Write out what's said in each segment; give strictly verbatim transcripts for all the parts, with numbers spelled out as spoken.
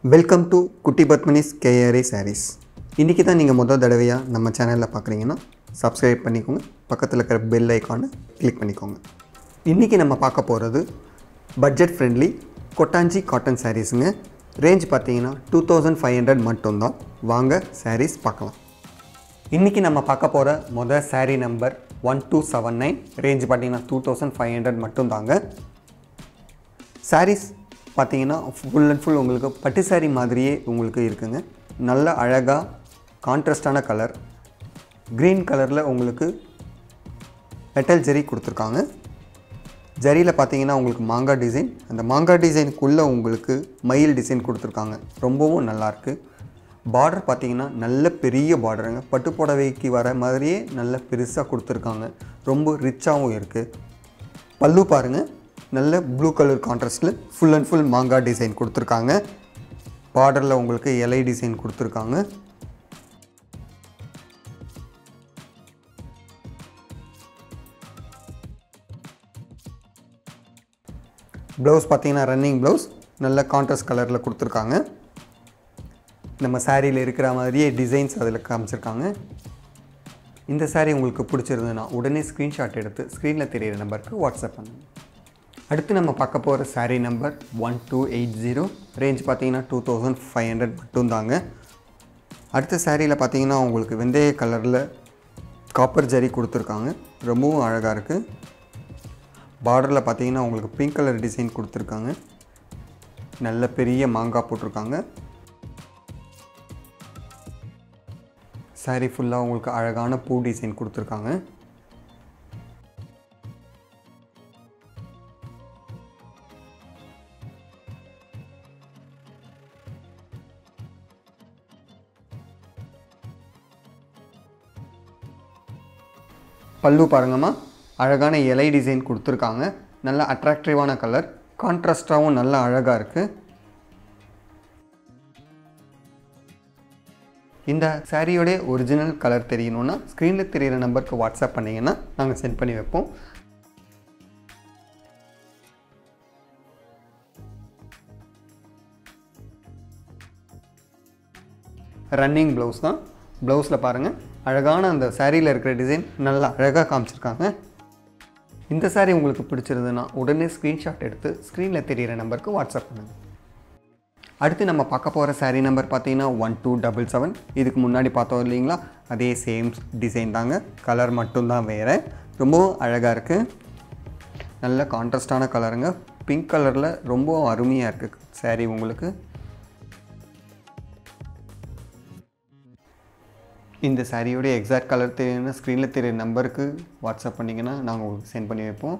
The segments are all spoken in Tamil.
Welcome to Kuttypadmini's K R A Sarees. இன்னைக்கு தான் நீங்க முதல் தடவையா நம்ம சேனல்ல பார்க்கறீங்கன்னா subscribe பண்ணிக்கோங்க. பக்கத்துல இருக்கிற bell icon-ஐ click பண்ணிக்கோங்க. இன்னைக்கு நம்ம பார்க்க போறது budget friendly Kottanchi cotton sareesங்க. ரேஞ்ச் பாத்தீங்கன்னா twenty-five hundred மட்டும் தான். வாங்க sarees பார்க்கலாம். இன்னைக்கு நம்ம பார்க்க போற முதல் saree number one two seven nine. Range பாத்தீங்கன்னா twenty-five hundred மட்டும் தாங்க. sarees பாத்தீங்கன்னா full and full உங்களுக்கு பட்டு saree மாதிரியே உங்களுக்கு இருக்குங்க. நல்ல அழகா கான்ட்ராஸ்டான கலர் green கலர்ல உங்களுக்கு metal ஜரி கொடுத்திருக்காங்க. ஜரியில பாத்தீங்கன்னா உங்களுக்கு மாங்கா டிசைன், அந்த மாங்கா டிசைனுக்குள்ள உங்களுக்கு மயில் டிசைன் கொடுத்திருக்காங்க. ரொம்பவும் நல்லா இருக்கு. பார்டர் பாத்தீங்கன்னா நல்ல பெரிய பார்டருங்க. பட்டு புடவைக்கு வர மாதிரியே நல்ல பெருசா கொடுத்திருக்காங்க. ரொம்ப ரிச்சாவும் இருக்கு. பல்லு பாருங்க. நல்ல ப்ளூ கலர் கான்ட்ராஸ்ட்ல full and full மாங்கா டிசைன் கொடுத்திருக்காங்க. பார்டர்ல உங்களுக்கு இலை டிசைன் கொடுத்திருக்காங்க. ப்ளவுஸ் பாத்தீங்கன்னா ரன்னிங் ப்ளவுஸ் நல்ல கான்ட்ராஸ்ட் கலர்ல கொடுத்திருக்காங்க. நம்ம சாரியில இருக்கிற மாதிரியே டிசைன்ஸ் அதில காமிச்சிருக்காங்க. இந்த saree உங்களுக்கு பிடிச்சிருந்தா உடனே ஸ்கிரீன்ஷாட் எடுத்து ஸ்கிரீன்ல தெரியுற நம்பருக்கு வாட்ஸ்அப் பண்ணுங்க. அடுத்து நம்ம பார்க்க போற saree number one two eight zero. Range பாத்தீங்கன்னா twenty-five hundred மட்டும் தாங்க. அடுத்த சாரியில பாத்தீங்கன்னா உங்களுக்கு வெந்தய கலர்ல காப்பர் ஜரி கொடுத்திருக்காங்க. ரொம்பவும் அழகா இருக்கு. பார்டர்ல பாத்தீங்கன்னா உங்களுக்கு பிங்க் கலர் டிசைன் கொடுத்திருக்காங்க. நல்ல பெரிய மாங்கா போட்டுருக்காங்க. saree ஃபுல்லா உங்களுக்கு அழகான பூ டிசைன் கொடுத்திருக்காங்க. பல்லு பாருங்கம்மா, அழகான இலை டிசைன் கொடுத்திருக்காங்க. நல்ல அட்ராக்டிவான கலர், கான்ட்ராஸ்டாவும் நல்ல அழகா இருக்கு. இந்த சாரியோட ஒரிஜினல் கலர் தெரியணும்னா ஸ்கிரீன்ல தெரியுற நம்பருக்கு வாட்ஸ்அப் பண்ணீங்கன்னா நாங்க சென்ட் பண்ணி வைப்போம். ரன்னிங் ப்ளவுஸ் தான். ப்ளவுஸ்ல பாருங்க அழகான அந்த சாரியில இருக்கிற டிசைன் நல்லா அழகா காமிச்சிருக்காங்க. இந்த saree உங்களுக்கு பிடிச்சிருந்தா உடனே ஸ்கிரீன்ஷாட் எடுத்து ஸ்கிரீன்ல தெரியுற நம்பருக்கு வாட்ஸ்அப் பண்ணுங்க. அடுத்து நம்ம பார்க்க போற saree நம்பர் பாத்தீங்கன்னா one two seven seven. இதுக்கு முன்னாடி பார்த்தோம் இல்லீங்களா, அதே சேம் டிசைன் தாங்க. கலர் மட்டும் தான் வேற. ரொம்ப அழகா இருக்கு. நல்ல கான்ட்ராஸ்டான கலருங்க. பிங்க் கலர்ல ரொம்ப அருமையா இருக்கு saree உங்களுக்கு. இந்த சாரியோட எக்ஸாக்ட் கலர் தெரியும்னா ஸ்கிரீன்ல தெரியுற நம்பருக்கு வாட்ஸ்அப் பண்ணீங்கன்னா நாங்க உங்களுக்கு சென்ட் பண்ணி வைப்போம்.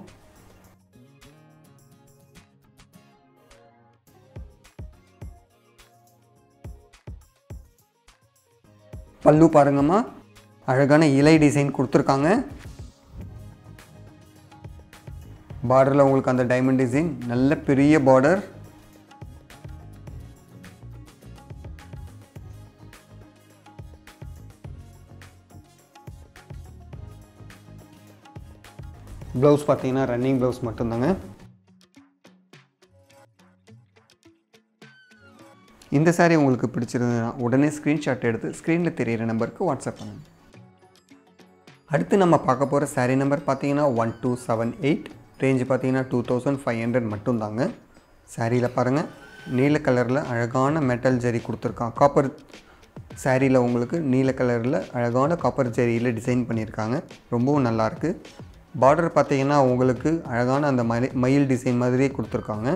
பல்லு பாருங்கம்மா, அழகான இலை டிசைன் கொடுத்திருக்காங்க. பார்டர்ல உங்களுக்கு அந்த டைமண்ட் டிசைன் நல்ல பெரிய பார்டர். ப்ளவுஸ் பாத்தீங்கன்னா ரன்னிங் ப்ளவுஸ் மட்டும் தாங்க. இந்த saree உங்களுக்கு பிடிச்சிருந்தா உடனே ஸ்கிரீன்ஷாட் எடுத்து ஸ்கிரீன்ல தெரியுற நம்பருக்கு வாட்ஸ்அப் பண்ணுங்க. அடுத்து நம்ம பார்க்க போற saree நம்பர் பாத்தீங்கன்னா one two seven eight. Range பாத்தீங்கன்னா twenty-five hundred மட்டும் தாங்க. சாரியில பாருங்க நீல கலர்ல அழகான மெட்டல் ஜரி கொடுத்திருக்காங்க. காப்பர் சாரியில உங்களுக்கு நீல கலர்ல அழகான காப்பர் ஜரியில டிசைன் பண்ணிருக்காங்க. ரொம்பவும் நல்லா இருக்கு. பார்டர் பாத்தீங்கன்னா உங்களுக்கு அழகான அந்த மயில் டிசைன் மாதிரியே கொடுத்திருக்காங்க.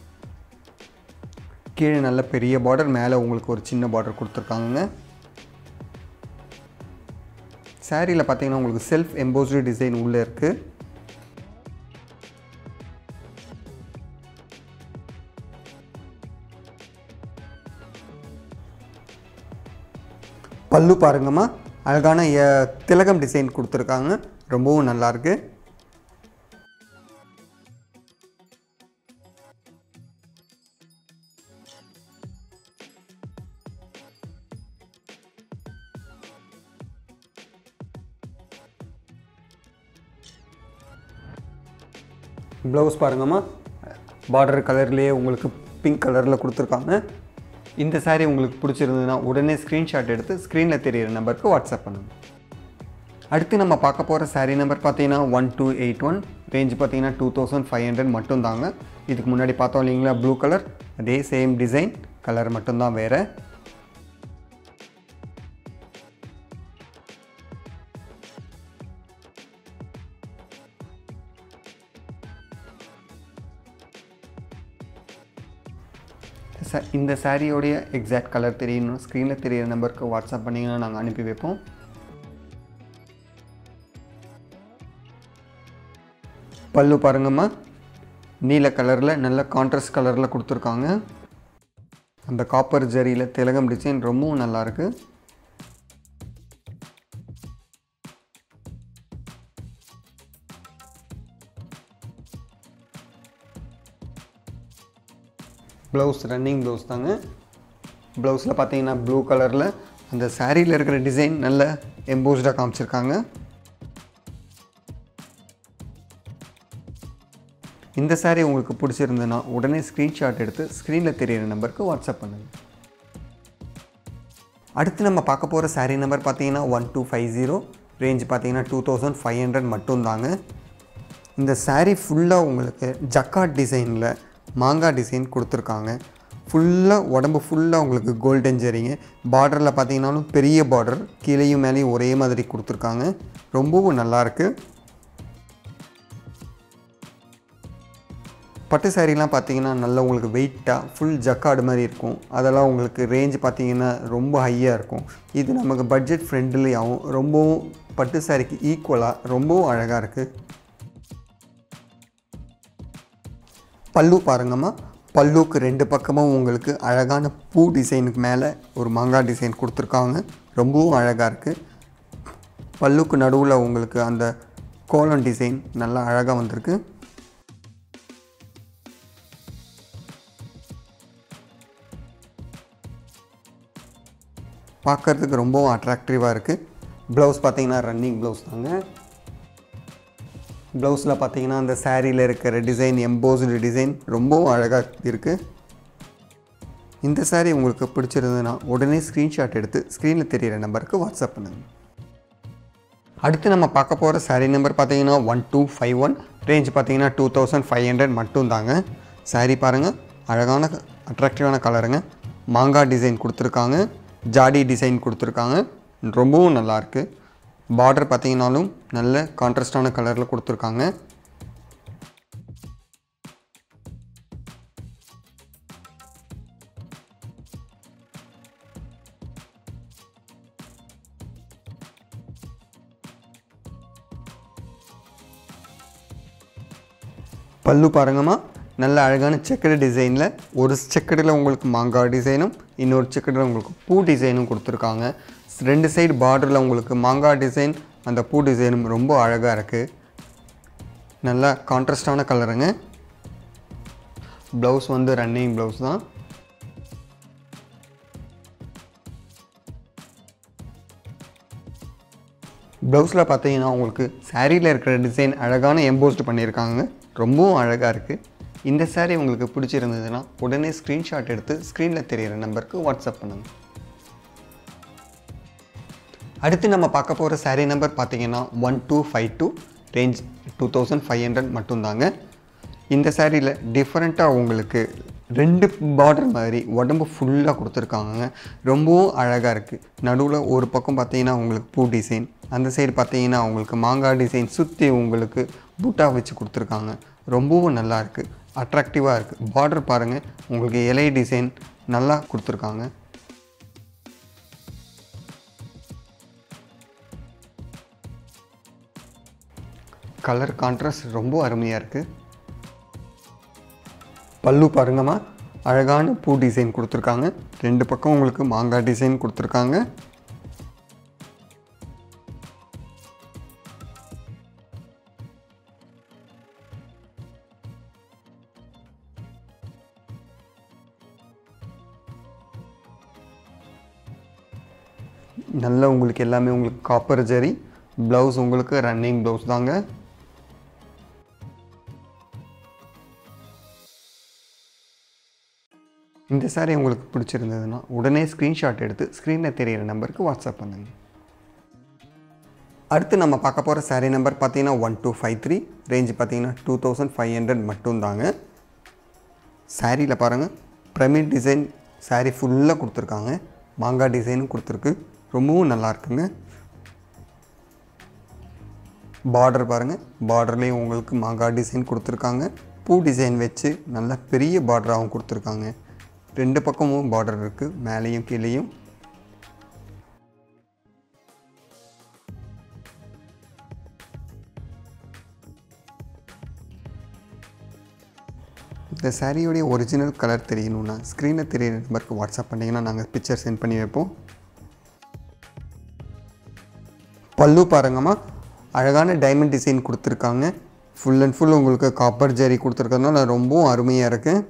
கீழே நல்ல பெரிய பார்டர், மேலே உங்களுக்கு ஒரு சின்ன பார்டர் கொடுத்திருக்காங்க. சாரியில பாத்தீங்கன்னா உங்களுக்கு செல்ஃப் எம்போஸ்டு டிசைன் உள்ள இருக்கு. பல்லு பாருங்கம்மா, அழகான திலகம் டிசைன் கொடுத்திருக்காங்க. ரொம்பவும் நல்லா இருக்கு. ப்ளவுஸ் பாருங்கம்மா, பார்டர் கலர்லயே உங்களுக்கு பிங்க் கலர்ல கொடுத்திருக்காங்க. இந்த saree உங்களுக்கு பிடிச்சிருந்ததுன்னா உடனே ஸ்க்ரீன்ஷாட் எடுத்து ஸ்க்ரீனில் தெரியிற நம்பருக்கு வாட்ஸ்அப் பண்ணுங்கள். அடுத்து நம்ம பார்க்க போகிற saree நம்பர் பார்த்தீங்கன்னா one two eight one range பார்த்தீங்கன்னா டூ தௌசண்ட் ஃபைவ் ஹண்ட்ரட் மட்டும் தாங்க. இதுக்கு முன்னாடி பார்த்தோம் இல்லைங்களா ப்ளூ கலர், அதே சேம் டிசைன், கலர் மட்டும்தான் வேறு. இந்த சாரியோடைய எக்ஸாக்ட் கலர் தெரியணும் ஸ்க்ரீனில் தெரியிற நம்பருக்கு வாட்ஸ்அப் பண்ணிங்கன்னா நாங்கள் அனுப்பி வைப்போம். பல்லு பாருங்கம்மா, நீல கலரில் நல்ல கான்ட்ராஸ்ட் கலரில் கொடுத்துருக்காங்க. அந்த காப்பர் ஜரியில் திலகம் டிசைன் ரொம்பவும் நல்லாயிருக்கு. ப்ளவுஸ் ரன்னிங் ப்ளவுஸ் தாங்க. ப்ளவுஸில் பார்த்தீங்கன்னா ப்ளூ கலரில் அந்த சாரியில் இருக்கிற டிசைன் நல்ல எம்போஸ்டாக காமிச்சிருக்காங்க. இந்த சாரீ உங்களுக்கு பிடிச்சிருந்ததுன்னா உடனே ஸ்க்ரீன்ஷாட் எடுத்து ஸ்க்ரீனில் தெரியிற நம்பருக்கு வாட்ஸ்அப் பண்ணுங்கள். அடுத்து நம்ம பார்க்க போகிற சாரீ நம்பர் பார்த்தீங்கன்னா one two five zero range பார்த்தீங்கன்னா டூ தௌசண்ட் ஃபைவ் ஹண்ட்ரட் மட்டும் தாங்க. இந்த சாரீ ஃபுல்லாக உங்களுக்கு ஜக்காட் டிசைனில் மாங்காய் டிசைன் கொடுத்துருக்காங்க. ஃபுல்லாக உடம்பு ஃபுல்லாக உங்களுக்கு கோல்டன் ஜரிங்க. பார்டரில் பார்த்தீங்கன்னாலும் பெரிய பார்டர், கீழேயும் மேலேயும் ஒரே மாதிரி கொடுத்துருக்காங்க. ரொம்பவும் நல்லாயிருக்கு. பட்டு சாரீலாம் பார்த்தீங்கன்னா நல்லா உங்களுக்கு வெயிட்டாக ஃபுல் ஜக்காடு மாதிரி இருக்கும். அதெல்லாம் உங்களுக்கு ரேஞ்ச் பார்த்தீங்கன்னா ரொம்ப ஹையாக இருக்கும். இது நமக்கு பட்ஜெட் ஃப்ரெண்ட்லியாகவும் ரொம்பவும் பட்டு சாரிக்கு ஈக்குவலாக ரொம்பவும் அழகாக இருக்குது. பல்லு பாருங்கம்மா, பல்லுக்கு ரெண்டு பக்கமும் உங்களுக்கு அழகான பூ டிசைனுக்கு மேலே ஒரு மாங்காய் டிசைன் கொடுத்துருக்காங்க. ரொம்பவும் அழகாக இருக்குது. பல்லுக்கு நடுவில் உங்களுக்கு அந்த கோலம் டிசைன் நல்லா அழகாக வந்திருக்கு. பார்க்குறதுக்கு ரொம்பவும் அட்ராக்டிவாக இருக்குது. ப்ளவுஸ் பார்த்தீங்கன்னா ரன்னிங் ப்ளவுஸ் தாங்க. ப்ளவுஸில் பார்த்தீங்கன்னா அந்த சாரியில் இருக்கிற டிசைன் எம்போஸ்டு டிசைன் ரொம்பவும் அழகாக இருக்குது. இந்த சாரீ உங்களுக்கு பிடிச்சிருந்ததுன்னா உடனே ஸ்க்ரீன்ஷாட் எடுத்து ஸ்க்ரீனில் தெரியிற நம்பருக்கு வாட்ஸ்அப் பண்ணுங்கள். அடுத்து நம்ம பார்க்க போகிற சாரீ நம்பர் பார்த்தீங்கன்னா one two five one range பார்த்தீங்கன்னா டூ தௌசண்ட் ஃபைவ் ஹண்ட்ரட் மட்டும் தாங்க. சாரீ பாருங்கள், அழகான அட்ராக்டிவான கலருங்க. மாங்காய் டிசைன் கொடுத்துருக்காங்க, ஜாடி டிசைன் கொடுத்துருக்காங்க. ரொம்பவும் நல்லாயிருக்கு. பார்டர் பார்த்தீங்கன்னாலும் நல்ல கான்ட்ராஸ்டான கலரில் கொடுத்துருக்காங்க. பல்லு பாருங்கம்மா, நல்ல அழகான செக்கடு டிசைனில் ஒரு செக்கடில் உங்களுக்கு மாங்காய் டிசைனும் இன்னொரு செக்கடில் உங்களுக்கு பூ டிசைனும் கொடுத்துருக்காங்க. ரெண்டு சைடு பார்டரில் உங்களுக்கு மாங்காய் டிசைன் அந்த பூ டிசைனும் ரொம்ப அழகாக இருக்குது. நல்லா கான்ட்ராஸ்டான கலருங்க. ப்ளவுஸ் வந்து ரன்னிங் ப்ளவுஸ் தான். ப்ளவுஸில் பார்த்தீங்கன்னா உங்களுக்கு சாரியில் இருக்கிற டிசைன் அழகான எம்போஸ்டு பண்ணியிருக்காங்க. ரொம்பவும் அழகாக இருக்குது. இந்த சாரீ உங்களுக்கு பிடிச்சிருந்ததுன்னா உடனே ஸ்க்ரீன்ஷாட் எடுத்து ஸ்க்ரீனில் தெரியிற நம்பருக்கு வாட்ஸ்அப் பண்ணுங்கள். அடுத்து நம்ம பார்க்க போகிற சாரீ நம்பர் பார்த்தீங்கன்னா one two five two range two thousand five hundred மட்டும் தாங்க. இந்த சாரியில் டிஃப்ரெண்ட்டாக உங்களுக்கு ரெண்டு பார்டர் மாதிரி உடம்பு ஃபுல்லாக கொடுத்துருக்காங்க. ரொம்பவும் அழகாக இருக்குது. நடுவில் ஒரு பக்கம் பார்த்தீங்கன்னா உங்களுக்கு பூ டிசைன், அந்த சைடு பார்த்தீங்கன்னா உங்களுக்கு மாங்காய் டிசைன் சுற்றி உங்களுக்கு பூட்டா வச்சு கொடுத்துருக்காங்க. ரொம்பவும் நல்லாயிருக்கு, அட்ராக்டிவாக இருக்குது. பார்டர் பாருங்கள், உங்களுக்கு இலை டிசைன் நல்லா கொடுத்துருக்காங்க. கலர் கான்ட்ராஸ்ட் ரொம்ப அருமையாக இருக்குது. பல்லு பாருங்கம்மா, அழகான பூ டிசைன் கொடுத்துருக்காங்க. ரெண்டு பக்கம் உங்களுக்கு மாங்காய் டிசைன் கொடுத்துருக்காங்க. நல்ல உங்களுக்கு எல்லாமே உங்களுக்கு காப்பர் ஜரி. ப்ளவுஸ் உங்களுக்கு ரன்னிங் ப்ளவுஸ் தாங்க. இந்த saree உங்களுக்கு பிடிச்சிருந்ததுன்னா உடனே ஸ்கிரீன்ஷாட் எடுத்து ஸ்க்ரீனில் தெரியிற நம்பருக்கு வாட்ஸ்அப் பண்ணுங்கள். அடுத்து நம்ம பார்க்க போகிற saree நம்பர் பார்த்தீங்கன்னா one two five three range பார்த்தீங்கன்னா டூ தௌசண்ட் ஃபைவ் ஹண்ட்ரட் மட்டும்தாங்க. சாரியில் பாருங்கள் பிரமிட் டிசைன் saree ஃபுல்லாக கொடுத்துருக்காங்க. மாங்காய் டிசைனும் கொடுத்துருக்கு. ரொம்பவும் நல்லா இருக்குங்க. பார்டர் பாருங்கள், பார்டர்லேயும் உங்களுக்கு மாங்காய் டிசைன் கொடுத்துருக்காங்க. பூ டிசைன் வச்சு நல்ல பெரிய பார்டராகவும் கொடுத்துருக்காங்க. ரெண்டு பக்கமும் பார்டர் இருக்குது, மேலேயும் கீழேயும். இந்த சாரியோடைய ஒரிஜினல் கலர் தெரியணுன்னா ஸ்க்ரீனில் தெரியிற நம்பருக்கு வாட்ஸ்அப் பண்ணிங்கன்னா நாங்கள் பிக்சர் சென்ட் பண்ணி வைப்போம். பல்லு பாருங்கம்மா, அழகான டைமண்ட் டிசைன் கொடுத்துருக்காங்க. ஃபுல் அண்ட் ஃபுல் உங்களுக்கு காப்பர் ஜரி கொடுத்துருக்கறதுனால ரொம்பவும் அருமையாக இருக்குது.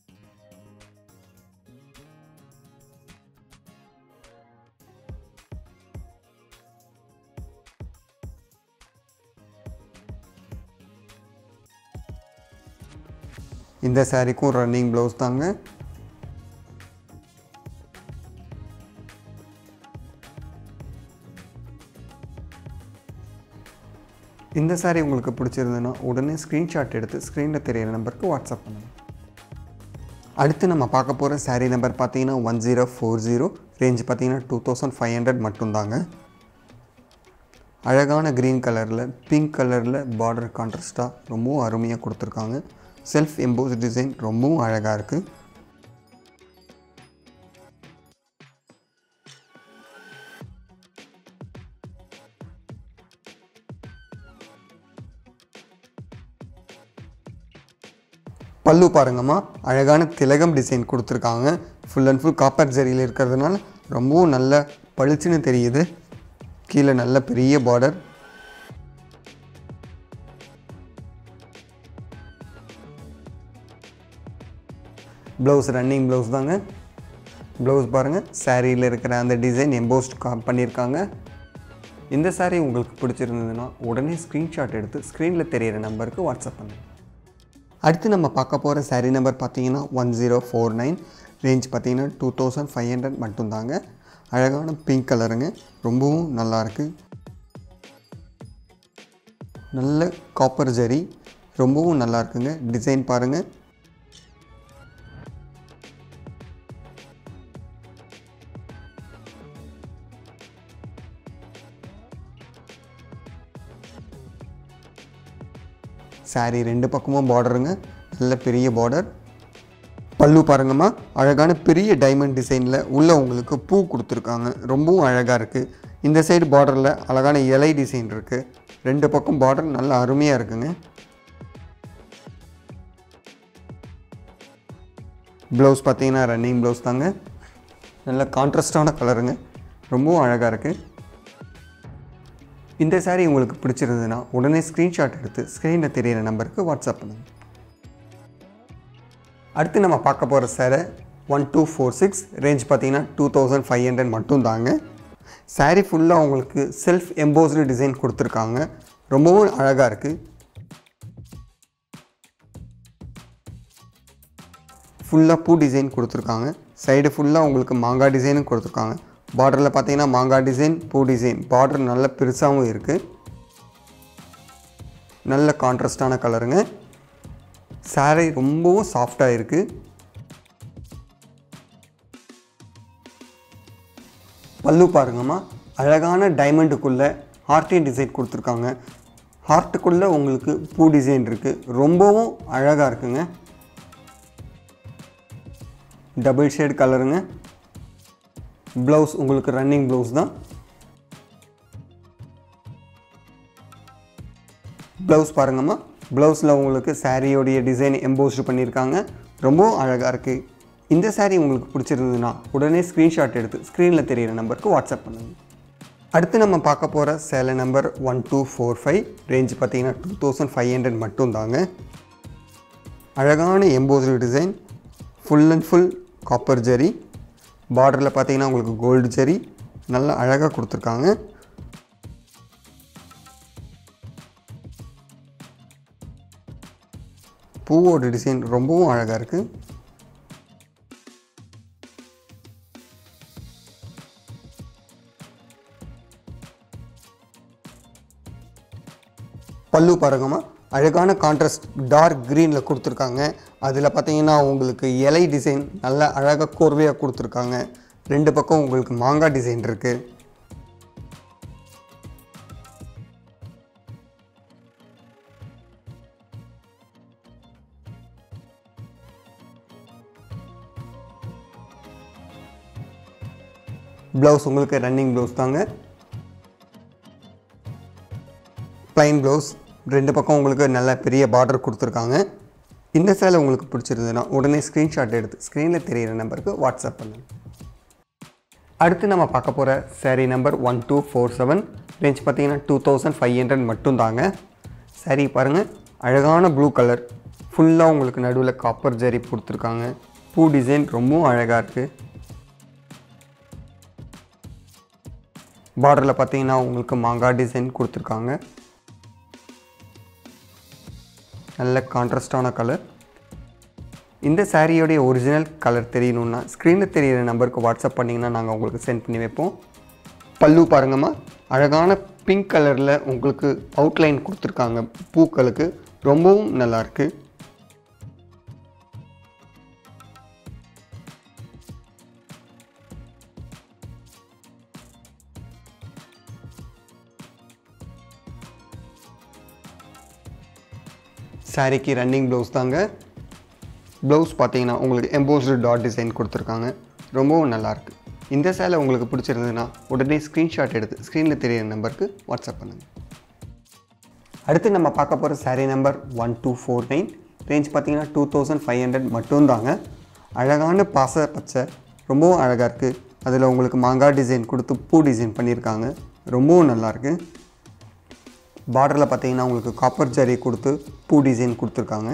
இந்த சாரிக்கும் ரன்னிங் ப்ளவுஸ் தாங்க. இந்த சாரி உங்களுக்கு பிடிச்சிருந்ததுன்னா உடனே ஸ்க்ரீன்ஷாட் எடுத்து ஸ்க்ரீனில் தெரியிற நம்பருக்கு வாட்ஸ்அப் பண்ணுங்கள். அடுத்து நம்ம பார்க்க போகிற சாரீ நம்பர் பார்த்தீங்கன்னா one zero four zero range பார்த்தீங்கன்னா டூ தௌசண்ட் ஃபைவ் ஹண்ட்ரட் மட்டும்தாங்க. அழகான க்ரீன் கலரில் பிங்க் கலரில் பார்டர் கான்ட்ராஸ்ட்டாக ரொம்பவும் அருமையாக கொடுத்துருக்காங்க. செல்ஃப் எம்போஸ் டிசைன் ரொம்பவும் அழகாக இருக்குது. பல்லு பாருங்கம்மா, அழகான திலகம் டிசைன் கொடுத்துருக்காங்க. ஃபுல் அண்ட் ஃபுல் காப்பர் ஜரியில் இருக்கிறதுனால ரொம்பவும் நல்ல பளிச்சுன்னு தெரியுது. கீழே நல்ல பெரிய பார்டர். ப்ளவுஸ் ரன்னிங் ப்ளவுஸ் தாங்க. ப்ளவுஸ் பாருங்கள், சாரியில் இருக்கிற அந்த டிசைன் எம்போஸ்ட் கா பண்ணியிருக்காங்க. இந்த சாரீ உங்களுக்கு பிடிச்சிருந்ததுன்னா உடனே ஸ்க்ரீன்ஷாட் எடுத்து ஸ்க்ரீனில் தெரியிற நம்பருக்கு வாட்ஸ்அப் பண்ணுங்கள். அடுத்து நம்ம பார்க்க போகிற சாரீ நம்பர் பார்த்தீங்கன்னா one zero four nine range பார்த்தீங்கன்னா டூ தௌசண்ட் ஃபைவ் ஹண்ட்ரட் மட்டும்தாங்க. அழகான பிங்க் கலருங்க, ரொம்பவும் நல்லாயிருக்கு. நல்ல காப்பர் ஜரி, ரொம்பவும் நல்லா இருக்குங்க. டிசைன் பாருங்கள். சாரீ ரெண்டு பக்கமும் பார்டருங்க, நல்ல பெரிய பார்டர். பல்லு பாருங்கம்மா, அழகான பெரிய டைமண்ட் டிசைனில் உள்ள உங்களுக்கு பூ கொடுத்துருக்காங்க. ரொம்பவும் அழகாக இருக்குது. இந்த சைடு பார்டரில் அழகான இலை டிசைன் இருக்குது. ரெண்டு பக்கம் பார்டர் நல்ல அருமையாக இருக்குங்க. ப்ளவுஸ் பார்த்தீங்கன்னா ரன்னிங் ப்ளவுஸ் தாங்க. நல்ல கான்ட்ராஸ்டான கலருங்க, ரொம்பவும் அழகாக இருக்குது. இந்த சாரீ உங்களுக்கு பிடிச்சிருந்ததுன்னா உடனே ஸ்க்ரீன்ஷாட் எடுத்து ஸ்க்ரீனில் தெரியிற நம்பருக்கு வாட்ஸ்அப் பண்ணுங்கள். அடுத்து நம்ம பார்க்க போகிற sari one two four six range பார்த்தீங்கன்னா டூ தௌசண்ட் ஃபைவ் ஹண்ட்ரட் மட்டும் தாங்க. சாரீ ஃபுல்லாக உங்களுக்கு செல்ஃப் எம்போஸ்டு டிசைன் கொடுத்துருக்காங்க. ரொம்பவும் அழகாக இருக்குது. ஃபுல்லாக பூ டிசைன் கொடுத்துருக்காங்க. சைடு ஃபுல்லாக உங்களுக்கு மாங்காய் டிசைனும் கொடுத்துருக்காங்க. பார்டரில் பார்த்தீங்கன்னா மாங்காய் டிசைன், பூ டிசைன். பார்டர் நல்ல பெருசாகவும் இருக்குது. நல்ல கான்ட்ராஸ்டான கலருங்க. சாரீ ரொம்பவும் சாஃப்டாக இருக்குது. பல்லு பாருங்கம்மா, அழகான டைமண்டுக்குள்ளே ஹார்ட்டின் டிசைன் கொடுத்துருக்காங்க. ஹார்ட்டுக்குள்ளே உங்களுக்கு பூ டிசைன் இருக்குது. ரொம்பவும் அழகாக இருக்குங்க. டபுள் ஷேட் கலருங்க. ப்ளவுஸ் உங்களுக்கு ரன்னிங் ப்ளவுஸ் தான். ப்ளவுஸ் பாருங்கம்மா, ப்ளவுஸில் உங்களுக்கு சாரியோடைய டிசைன் எம்போஸ்டு பண்ணியிருக்காங்க. ரொம்பவும் அழகாக இருக்குது. இந்த சாரீ உங்களுக்கு பிடிச்சிருந்ததுன்னா உடனே ஸ்க்ரீன்ஷாட் எடுத்து ஸ்க்ரீனில் தெரியிற நம்பருக்கு வாட்ஸ்அப் பண்ணுங்கள். அடுத்து நம்ம பார்க்க போகிற சேலை number one two four five range பார்த்தீங்கன்னா டூ தௌசண்ட் ஃபைவ் ஹண்ட்ரட் மட்டும் தாங்க. அழகான embossed design, full and full copper zari. பார்டரில் பார்த்தீங்கன்னா உங்களுக்கு கோல்டு ஜரி நல்லா அழகாக கொடுத்துருக்காங்க. பூவோட டிசைன் ரொம்பவும் அழகாக இருக்குது. பல்லு பாருங்கம்மா அழகான கான்ட்ராஸ்ட் டார்க் க்ரீனில் கொடுத்துருக்காங்க. அதில் பார்த்தீங்கன்னா உங்களுக்கு இலை டிசைன் நல்லா அழகாக கோர்வையாக கொடுத்துருக்காங்க. ரெண்டு பக்கம் உங்களுக்கு மாங்காய் டிசைன் இருக்குது. ப்ளவுஸ் உங்களுக்கு ரன்னிங் ப்ளவுஸ் தாங்க. ப்ளைன் ப்ளவுஸ், ரெண்டு பக்கம் உங்களுக்கு நல்ல பெரிய பார்டர் கொடுத்துருக்காங்க. இந்த சேலை உங்களுக்கு பிடிச்சிருந்ததுன்னா உடனே ஸ்க்ரீன்ஷாட் எடுத்து ஸ்க்ரீனில் தெரிகிற நம்பருக்கு வாட்ஸ்அப் பண்ணுங்கள். அடுத்து நம்ம பார்க்க போகிற sari number one two four seven. Range பார்த்தீங்கன்னா டூ தௌசண்ட் ஃபைவ் ஹண்ட்ரட் மட்டும் தாங்க. சாரீ பாருங்கள், அழகான ப்ளூ கலர், ஃபுல்லாக உங்களுக்கு நடுவில் காப்பர் ஜரி கொடுத்துருக்காங்க. பூ டிசைன் ரொம்பவும் அழகாக இருக்குது. பார்டரில் பார்த்தீங்கன்னா உங்களுக்கு மாங்காய் டிசைன் கொடுத்துருக்காங்க. நல்ல கான்ட்ராஸ்டான கலர். இந்த சாரியோடைய ஒரிஜினல் கலர் தெரியணுன்னா ஸ்க்ரீனில் தெரிகிற நம்பருக்கு வாட்ஸ்அப் பண்ணிங்கன்னா நாங்கள் உங்களுக்கு சென்ட் பண்ணி வைப்போம். பல்லு பாருங்கம்மா, அழகான பிங்க் கலரில் உங்களுக்கு அவுட்லைன் கொடுத்துருக்காங்க. பூக்களுக்கு ரொம்பவும் நல்லாயிருக்கு. சாரிக்கு ரன்னிங் ப்ளவுஸ் தாங்க. ப்ளவுஸ் பார்த்தீங்கன்னா உங்களுக்கு எம்போஸ்டு டாட் டிசைன் கொடுத்துருக்காங்க. ரொம்பவும் நல்லாயிருக்கு. இந்த சேலை உங்களுக்கு பிடிச்சிருந்ததுன்னா உடனே ஸ்க்ரீன்ஷாட் எடுத்து ஸ்க்ரீனில் தெரியிற நம்பருக்கு வாட்ஸ்அப் பண்ணுங்கள். அடுத்து நம்ம பார்க்க போகிற sari number one two four nine. Range பார்த்தீங்கன்னா டூ தௌசண்ட் ஃபைவ் ஹண்ட்ரட் மட்டும் தாங்க. அழகான பாச பச்சை, ரொம்பவும் அழகாக இருக்குது. அதில் உங்களுக்கு மாங்காய் டிசைன் கொடுத்து பூ டிசைன் பண்ணியிருக்காங்க. ரொம்பவும் நல்லாயிருக்கு. பார்டரில் பார்த்தீங்கன்னா உங்களுக்கு காப்பர் ஜரி கொடுத்து பூ டிசைன் கொடுத்துருக்காங்க.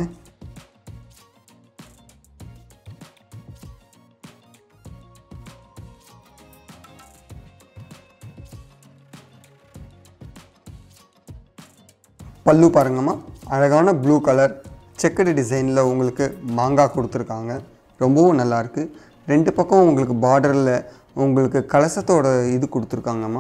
பல்லு பாருங்கம்மா, அழகான ப்ளூ கலர் செக்கடு டிசைனில் உங்களுக்கு மாங்காய் கொடுத்துருக்காங்க. ரொம்பவும் நல்லாயிருக்கு. ரெண்டு பக்கம் உங்களுக்கு பார்டரில் உங்களுக்கு கலசத்தோட இது கொடுத்துருக்காங்கம்மா.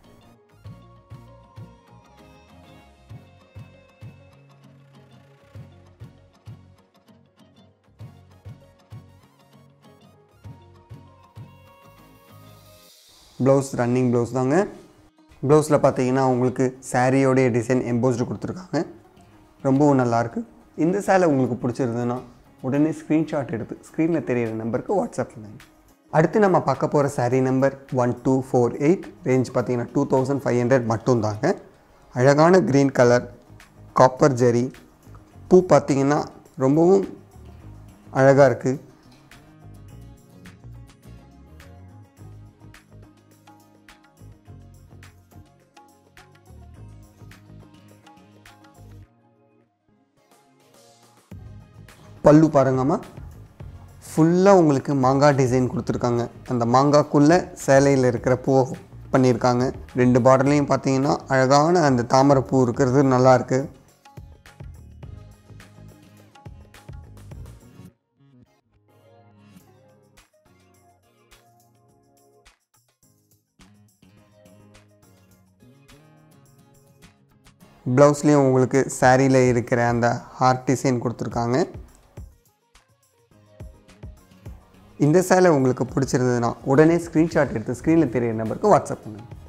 ப்ளவுஸ் ரன்னிங் ப்ளவுஸ் தாங்க. ப்ளவுஸில் பார்த்தீங்கன்னா உங்களுக்கு சாரியோடைய டிசைன் எம்போஸ்டு கொடுத்துருக்காங்க. ரொம்பவும் நல்லாயிருக்கு. இந்த சேலை உங்களுக்கு பிடிச்சிருந்ததுன்னா உடனே ஸ்க்ரீன்ஷாட் எடுத்து ஸ்க்ரீனில் தெரியிற நம்பருக்கு வாட்ஸ்அப் பண்ணுங்க. அடுத்து நம்ம பார்க்க போகிற sari number one two four eight. Range பார்த்தீங்கன்னா டூ தௌசண்ட் ஃபைவ் ஹண்ட்ரட் மட்டும் தாங்க. அழகான க்ரீன் கலர், காப்பர் ஜரி, பூ பார்த்தீங்கன்னா ரொம்பவும் அழகாக இருக்குது. பல்லு பாருங்கம்மா, ஃபுல்லாக உங்களுக்கு மாங்காய் டிசைன் கொடுத்துருக்காங்க. அந்த மாங்காய்க்குள்ளே சேலையில் இருக்கிற பூவை பண்ணியிருக்காங்க. ரெண்டு பார்டர்லையும் பார்த்தீங்கன்னா அழகான அந்த தாமரை பூ இருக்கிறது நல்லாயிருக்கு. ப்ளவுஸ்லேயும் உங்களுக்கு சாரியில் இருக்கிற அந்த ஹார்ட் டிசைன் கொடுத்துருக்காங்க. இந்த சேலை உங்களுக்கு பிடிச்சிருந்ததுன்னா உடனே ஸ்க்ரீன்ஷாட் எடுத்து ஸ்க்ரீனில் தெரியிற நம்பருக்கு வாட்ஸ்அப் பண்ணுங்கள்.